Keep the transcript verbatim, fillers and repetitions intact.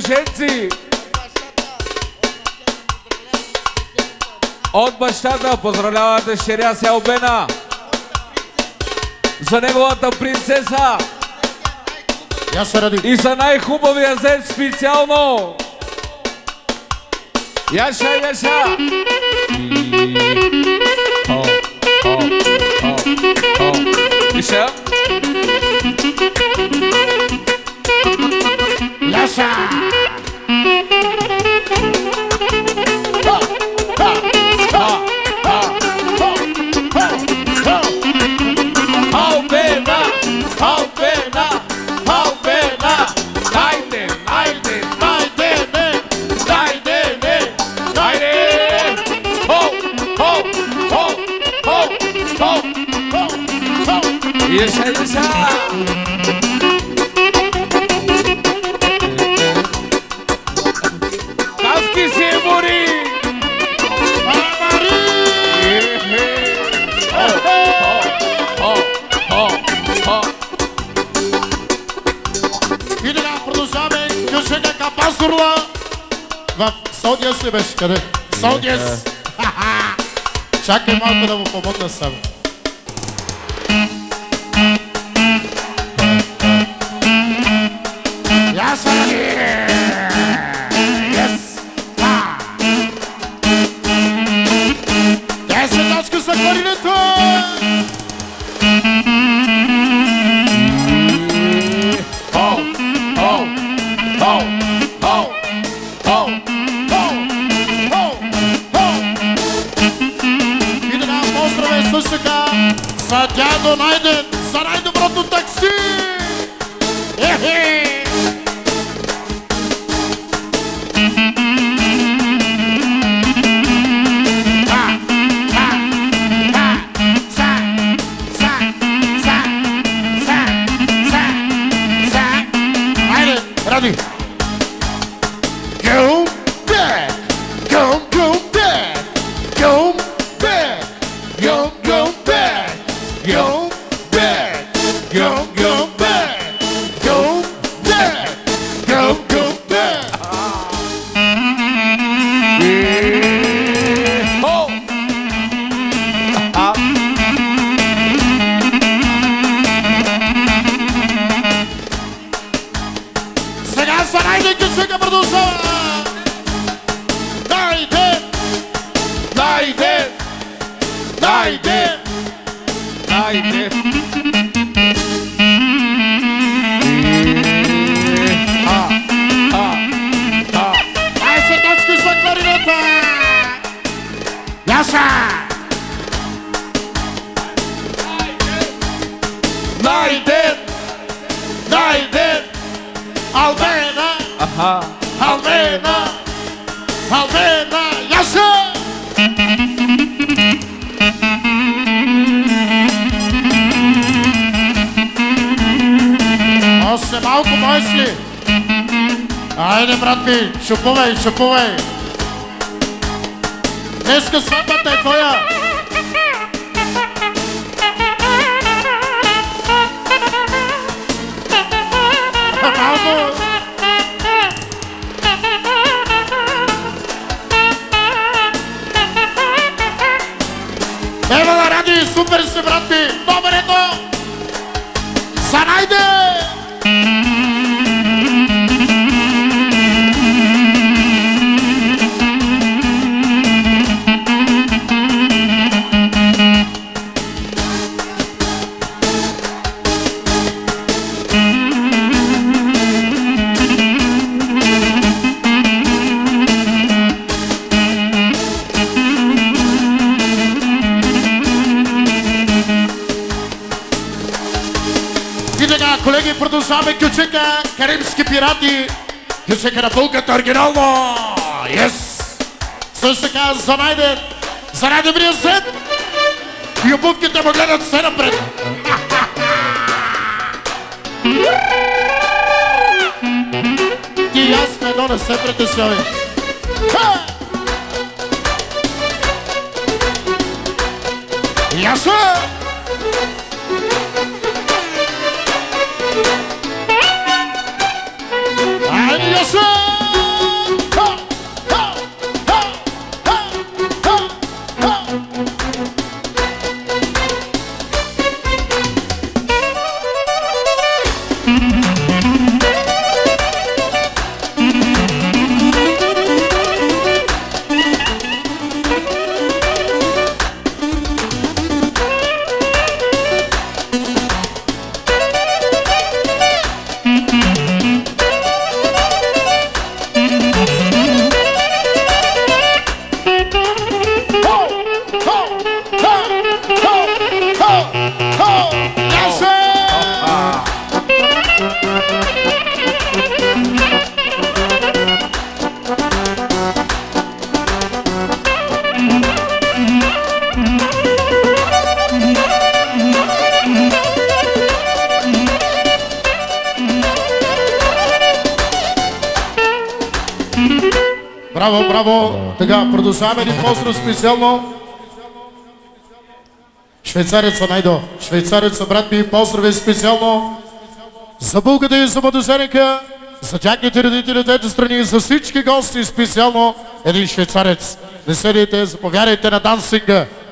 женци. От бащата поздравлява дъщеря си Албена за неговата принцеса и за най-хубавия зет специално. Яша, Яша. Иша. Яша. Албена, Албена, Албена. Найде, найде, найде, не, найде, не, найде. Хоу, хоу, хоу, хоу, хоу, хоу, хоу. Иша, Иша. Каски си мори. Пасурла в Саудия си беше, къде? Саудия си! Чакай малко да му помогна само. Яса! Yes! Десет точки за кларинето! Оу! Оу! Оу! Оу! Оу! Оу! Оу! И да дам поздраве също така за дядо Найден, за най-доброто такси! Ехе! Ради! Go back! Go, go back! Go back! Go, go back! Go back! Go, go back! Go back! Go, go back! Oh! Ah! Сега са Найден, сега продължава! Найден! Найден! Найден! Найден! А! А! А! двайсет точки за кларината! Яша! Найден! Найден! Албена! Аха! Албена! Албена! Яша! Още малко мойсли! Айде, брат ми, шупувай, шупувай! Днеска сватбата е твоя! Малко! Ева да ради, супер си, брат ми! Номер едно! За Найде! Колеги, продължаваме Кючека, Карибски пирати. Кючека на пулката оригинално. Yes! Също така за Найден, за най-добрия зет. И обувките му гледат все напред. Ти и аз сме едно, не се притеснявай. Ясно! Айде, Яша! Браво, браво. Така, продължаваме един поздрав специално. Швейцареца, Найдо. Швейцареца, брат ми, поздрави специално за булката и за младоженика, за тяхните родители от двете страни, за всички гости специално един швейцарец. Не седите, заповядайте на дансинга.